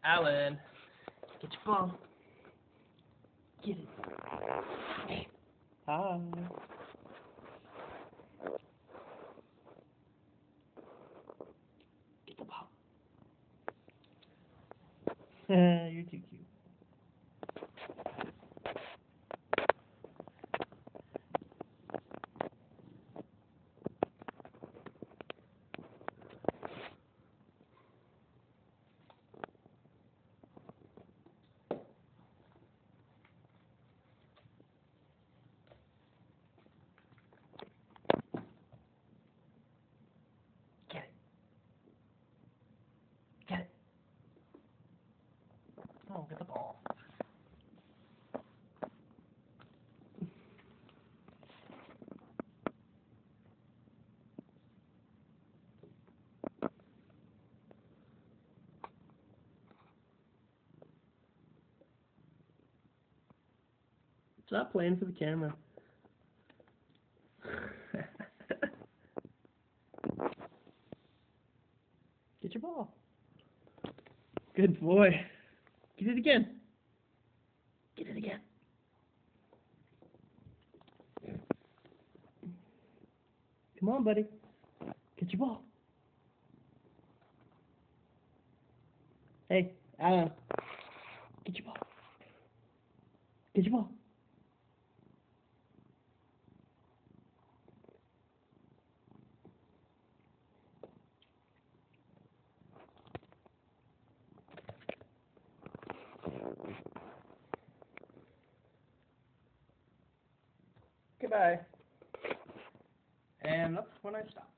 Alan, get your ball. Get it. Hi. Get the ball. You're too cute. Get it. Get it. Oh, get the ball. Stop playing for the camera. Get your ball. Good boy. Get it again. Get it again. Come on, buddy. Get your ball. Hey, Alan. Get your ball. Get your ball. Goodbye. And that's when I stop.